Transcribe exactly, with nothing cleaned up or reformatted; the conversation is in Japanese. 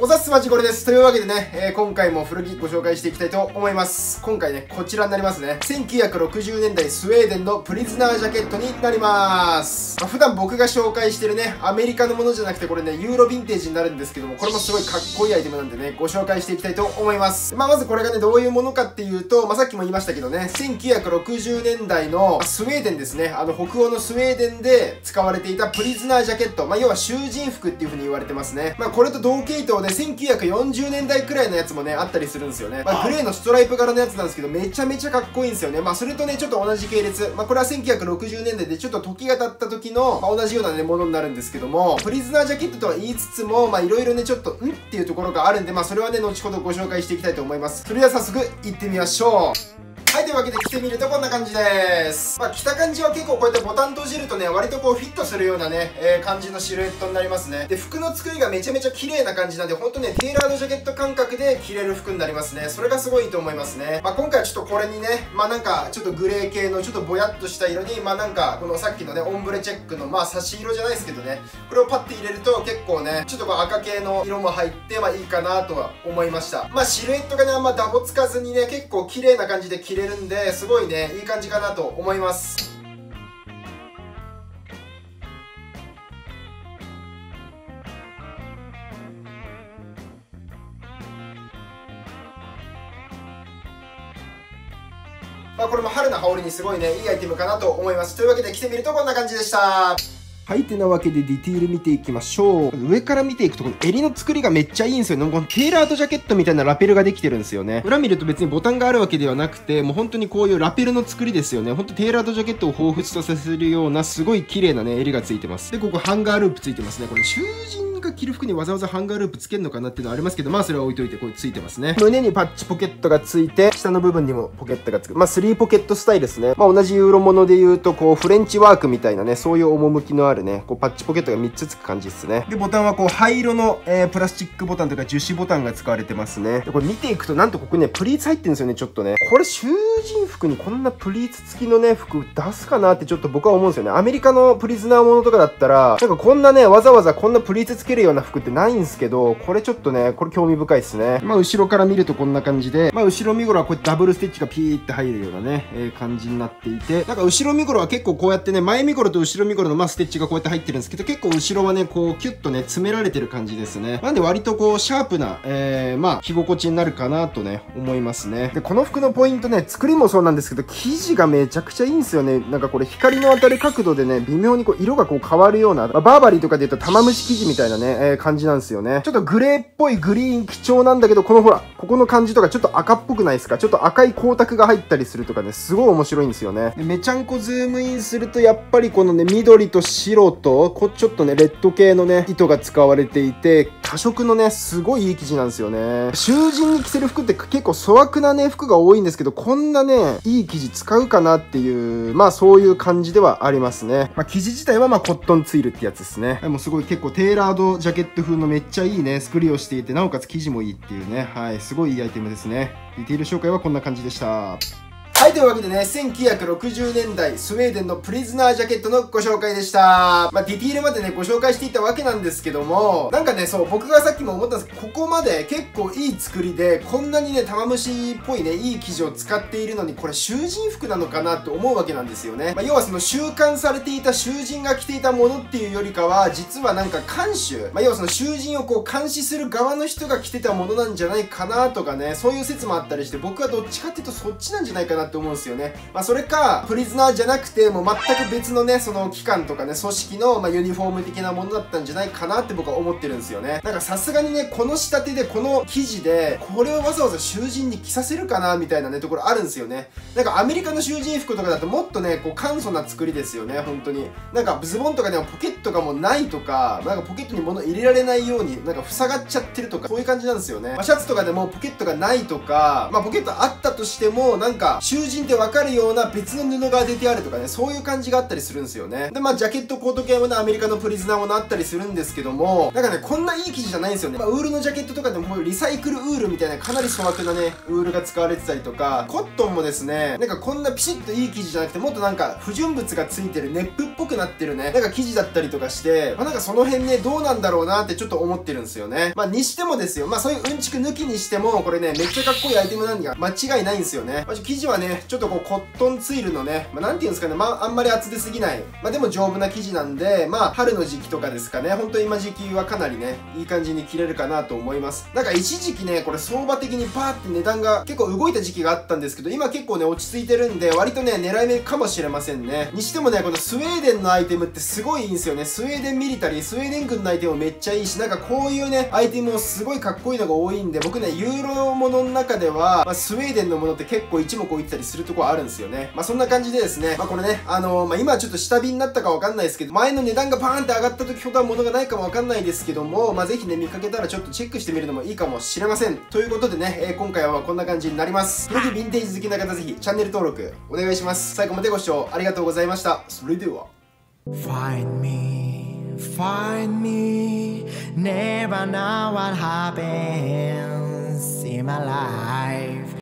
おざっすまちこれです。というわけでね、えー、今回も古着ご紹介していきたいと思います。今回ね、こちらになりますね。せんきゅうひゃくろくじゅうねんだいスウェーデンのプリズナージャケットになります。まあ、普段僕が紹介してるね、アメリカのものじゃなくてこれね、ユーロヴィンテージになるんですけども、これもすごいかっこいいアイテムなんでね、ご紹介していきたいと思います。まあ、まずこれがね、どういうものかっていうと、まあ、さっきも言いましたけどね、せんきゅうひゃくろくじゅうねんだいのスウェーデンですね、あの北欧のスウェーデンで使われていたプリズナージャケット、まあ、要は囚人服っていう風に言われてますね。まあ、これと同系統でせんきゅうひゃくよんじゅうねんだいくらいのやつもね、あったりするんですよね。まあ、グレーのストライプ柄のやつなんですけど、めちゃめちゃかっこいいんですよね。まあ、それとね、ちょっと同じ系列。まあ、これはせんきゅうひゃくろくじゅうねんだいでちょっと時が経った時の、まあ、同じようなね、ものになるんですけども、プリズナージャケットとは言いつつも、まあ、いろいろね、ちょっと、んっていうところがあるんで、まあ、それはね、後ほどご紹介していきたいと思います。それでは早速、行ってみましょう。はい、というわけで着てみるとこんな感じです。まあ、着た感じは結構こうやってボタン閉じるとね、割とこうフィットするようなね、えー、感じのシルエットになりますね。で、服の作りがめちゃめちゃ綺麗な感じなんで、ほんとね、テーラードジャケット感覚で着れる服になりますね。それがすごいいいと思いますね。まあ、今回はちょっとこれにね、まあなんかちょっとグレー系のちょっとぼやっとした色に、まあなんかこのさっきのね、オンブレチェックのまあ差し色じゃないですけどね、これをパッて入れると結構ね、ちょっとこう赤系の色も入って、まあいいかなとは思いました。まあシルエットがね、あんまダボつかずにね、結構綺麗な感じで着れるんで、すごいね、いい感じかなと思います。まあこれも春の羽織にすごいね、いいアイテムかなと思います。というわけで着てみるとこんな感じでした。はい、てなわけでディティール見ていきましょう。上から見ていくと、この襟の作りがめっちゃいいんですよね。このテーラードジャケットみたいなラペルができてるんですよね。裏見ると別にボタンがあるわけではなくて、もう本当にこういうラペルの作りですよね。本当テーラードジャケットを彷彿とさせるような、すごい綺麗なね、襟がついてます。で、ここハンガーループついてますね。これ囚人が着る服にわざわざハンガーループつけるのかなっていうのはありますけど、まあそれは置いといて、これついてますね。胸にパッチポケットがついて、下の部分にもポケットがつく。まあスリーポケットスタイルですね。まあ同じユーロもので言うと、こうフレンチワークみたいなね、そういう趣のあるね、こうパッチポケットがみっつつく感じですね。で、ボタンはこう灰色の、えー、プラスチックボタンというか樹脂ボタンが使われてますね。で、これ見ていくと、なんとここね、プリーツ入ってるんですよね、ちょっとね。これ囚人服にこんなプリーツ付きのね、服出すかなってちょっと僕は思うんですよね。アメリカのプリズナーものとかだったら、なんかこんなね、わざわざこんなプリーツつけるような服ってないんですけど、これちょっとね、これ興味深いですね。まあ後ろから見るとこんな感じで、まあ後ろ身頃はこうやってダブルステッチがピーって入るようなね、えー、感じになっていて、なんか後ろ身頃は結構こうやってね、前身頃と後ろ身頃のまあステッチがこうやって入ってるんですけど、結構後ろはね、こうキュッとね、詰められてる感じですね。なんで割とこう、シャープな、えー、まあ、着心地になるかなとね、思いますね。で、この服のポイントね、作りもそうなんですけど、生地がめちゃくちゃいいんですよね。なんかこれ、光の当たる角度でね、微妙にこう、色がこう変わるような、まあ、バーバリーとかで言うと玉虫生地みたいなね、えー、感じなんですよね。ちょっとグレーっぽいグリーン基調なんだけど、このほら、ここの感じとかちょっと赤っぽくないですか？ちょっと赤い光沢が入ったりするとかね、すごい面白いんですよね。で、めちゃんこズームインすると、やっぱりこのね、緑と白と、こちょっとね、レッド系のね、糸が使われていて、多色のね、すごいいい生地なんですよね。囚人に着せる服って結構粗悪なね、服が多いんですけど、こんなね、いい生地使うかなっていう、まあそういう感じではありますね。まあ生地自体はまあコットンツイルってやつですね。でもすごい結構テーラードジャケット風のめっちゃいいね、作りをしていて、なおかつ生地もいいっていうね、はい、すごいいいアイテムですね。ディティール紹介はこんな感じでした。はい、というわけでね、せんきゅうひゃくろくじゅうねんだいスウェーデンのプリズナージャケットのご紹介でした。まあ、ディティールまでね、ご紹介していったわけなんですけども、なんかね、そう、僕がさっきも思ったんですけど、ここまで結構いい作りで、こんなにね、玉虫っぽいね、いい生地を使っているのに、これ囚人服なのかなと思うわけなんですよね。まあ、要はその収監されていた囚人が着ていたものっていうよりかは、実はなんか監守、まあ、要はその囚人をこう監視する側の人が着てたものなんじゃないかなとかね、そういう説もあったりして、僕はどっちかっていうとそっちなんじゃないかなって思うんですよね。まあそれか、プリズナーじゃなくて、もう全く別のね、その機関とかね、組織の、まあ、ユニフォーム的なものだったんじゃないかなって僕は思ってるんですよね。なんかさすがにね、この仕立てで、この生地で、これをわざわざ囚人に着させるかなみたいなね、ところあるんですよね。なんかアメリカの囚人服とかだともっとね、こう簡素な作りですよね、本当に。なんかズボンとかでもポケットがもうないとか、なんかポケットに物入れられないように、なんか塞がっちゃってるとか、そういう感じなんですよね。まあ、シャツとかでもポケットがないとか、まあポケットあったとしても、なんか囚囚人ってわかるような別の布が当ててあるとかね、そういう感じがあったりするんですよね。で、まあ、ジャケットコート系もね、アメリカのプリズナーもなったりするんですけども、なんかね、こんないい生地じゃないんですよね。まあ、ウールのジャケットとかでもこういうリサイクルウールみたいなかなり粗悪なね、ウールが使われてたりとか、コットンもですね、なんかこんなピシッといい生地じゃなくて、もっとなんか不純物がついてるネップっぽくなってるね、なんか生地だったりとかして、まあ、なんかその辺ね、どうなんだろうなってちょっと思ってるんですよね。まあ、にしてもですよ、まあ、そういううんちく抜きにしても、これね、めっちゃかっこいいアイテムなんが間違いないんですよね。まあ、生地はね、ちょっとこうコットンツイルのね、まあ、なんていうんですかね、まあ、あんまり厚手すぎない、まあ、でも丈夫な生地なんで、まあ、春の時期とかですかね、ほんと今時期はかなりね、いい感じに着れるかなと思います。なんか一時期ね、これ相場的にパーって値段が結構動いた時期があったんですけど、今結構ね、落ち着いてるんで、割とね、狙い目かもしれませんね。にしてもね、このスウェーデンのアイテムってすごいいいんですよね。スウェーデンミリタリー、スウェーデン軍のアイテムもめっちゃいいし、なんかこういうね、アイテムもすごいかっこいいのが多いんで、僕ね、ユーロものの中では、まあ、スウェーデンのものって結構一目置いてたりするところあるんですよね。まあ、そんな感じでですね、まあ、これね、あのー、まあ、今はちょっと下火になったかわかんないですけど、前の値段がバーンって上がった時ほどは物がないかもわかんないですけども、まあ、ぜひね、見かけたらちょっとチェックしてみるのもいいかもしれません。ということでね、えー、今回はこんな感じになります。古着ヴィンテージ好きな方ぜひチャンネル登録お願いします。最後までご視聴ありがとうございました。それでは。 Find me, find me, never know what happens in my life.